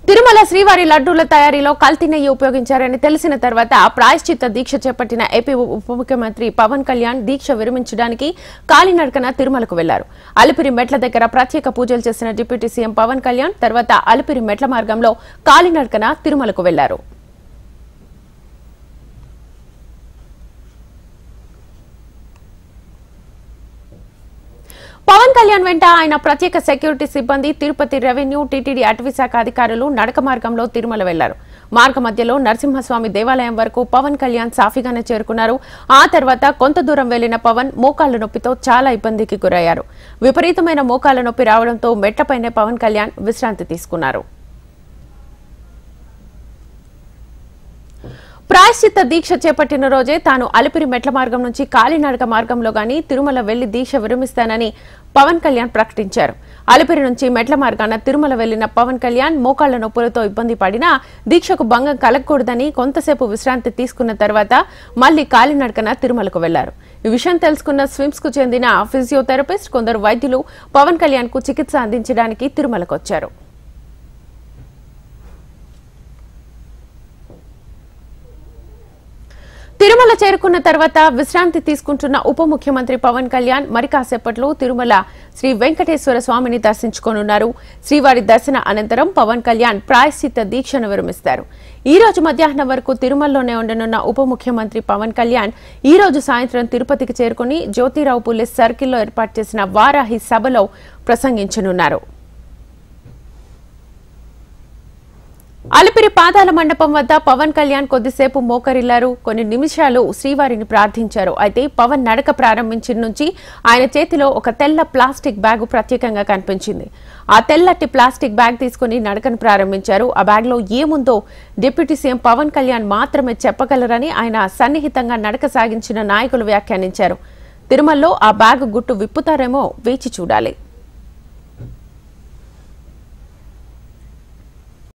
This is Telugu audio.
తిరుమల శ్రీవారి లడ్డూల తయారీలో కల్తీ నెయ్యి ఉపయోగించారని తెలిసిన తర్వాత ప్రాయశ్చిత్త దీక్ష చేపట్టిన ఏపీ ఉప ముఖ్యమంత్రి పవన్ కళ్యాణ్ దీక్ష విరమించడానికి కాలినడకన తిరుమలకు వెళ్లారు. అలిపిరి మెట్ల దగ్గర ప్రత్యేక పూజలు చేసిన డిప్యూటీ సీఎం పవన్ కళ్యాణ్ తర్వాత అలిపిరి మెట్ల మార్గంలో కాలినడకన తిరుమలకు వెళ్లారు. పవన్ కళ్యాణ్ వెంట ఆయన ప్రత్యేక సెక్యూరిటీ సిబ్బంది, తిరుపతి రెవెన్యూ, టీటీడీ అటవీశాఖ అధికారులు నడక మార్గంలో తిరుమల వెళ్లారు. మార్గ మధ్యలో నరసింహస్వామి దేవాలయం వరకు పవన్ కళ్యాణ్ సాఫీగానే చేరుకున్నారు. ఆ తర్వాత కొంత దూరం వెళ్లిన పవన్ మోకాళ్ల నొప్పితో చాలా ఇబ్బందికి గురయ్యారు. విపరీతమైన మోకాళ్ల నొప్పి రావడంతో మెట్లపైనే పవన్ కళ్యాణ్ విశ్రాంతి తీసుకున్నారు. ప్రాయశ్చిత్త దీక్ష చేపట్టిన రోజే తాను అలిపిరి మెట్ల మార్గం నుంచి కాలినడక మార్గంలో గాని తిరుమల వెళ్లి దీక్ష విరమిస్తానని పవన్ కళ్యాణ్ ప్రకటించారు. అలిపిరి నుంచి మెట్ల మార్గాన తిరుమల వెళ్లిన పవన్ కళ్యాణ్ మోకాళ్ల నొప్పులతో ఇబ్బంది పడినా దీక్షకు భంగం కలగకూడదని కొంతసేపు విశ్రాంతి తీసుకున్న తర్వాత మళ్లీ కాలినడకన తిరుమలకు వెళ్లారు. ఈ విషయం తెలుసుకున్న స్విమ్స్ కు చెందిన ఫిజియోథెరపిస్ట్, కొందరు వైద్యులు పవన్ కళ్యాణ్ కు చికిత్స అందించడానికి తిరుమలకు వచ్చారు. తిరుమల చేరుకున్న తర్వాత విశ్రాంతి తీసుకుంటున్న ఉప ముఖ్యమంత్రి పవన్ కళ్యాణ్ మరి కాసేపట్లో తిరుమల శ్రీ వెంకటేశ్వర స్వామిని దర్శించుకోనున్నారు. శ్రీవారి దర్శన అనంతరం పవన్ కళ్యాణ్ ప్రాయశ్చిత్త దీక్షను విరమిస్తారు. ఈ రోజు మధ్యాహ్నం వరకు తిరుమలలోనే ఉండనున్న ఉప ముఖ్యమంత్రి పవన్ కళ్యాణ్ ఈ రోజు సాయంత్రం తిరుపతికి చేరుకుని జ్యోతిరావు పులే సర్కిల్లో ఏర్పాటు చేసిన వారాహి సభలో ప్రసంగించనున్నారు. అలిపిరి పాదాల మండపం వద్ద పవన్ కళ్యాణ్ కొద్దిసేపు మోకరిల్లారు. కొన్ని నిమిషాలు శ్రీవారిని ప్రార్థించారు. అయితే పవన్ నడక ప్రారంభించిన నుంచి ఆయన చేతిలో ఒక తెల్ల ప్లాస్టిక్ బ్యాగు ప్రత్యేకంగా కనిపించింది. ఆ తెల్లటి ప్లాస్టిక్ బ్యాగ్ తీసుకుని నడకను ప్రారంభించారు. ఆ బ్యాగ్ లో ఏముందో డిప్యూటీ సీఎం పవన్ కళ్యాణ్ మాత్రమే చెప్పగలరని ఆయన సన్నిహితంగా నడక సాగించిన నాయకులు వ్యాఖ్యానించారు. తిరుమలలో ఆ బ్యాగ్ గుట్టు విప్పుతారేమో వేచి చూడాలి.